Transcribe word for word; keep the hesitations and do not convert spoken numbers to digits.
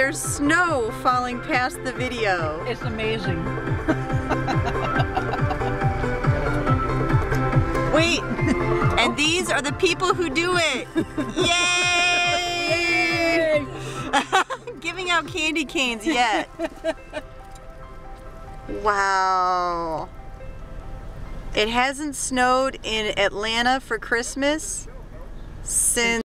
there's snow falling past the video. It's amazing. Wait, and these are the people who do it. Yay! Yay! Giving out candy canes yet. Wow. It hasn't snowed in Atlanta for Christmas since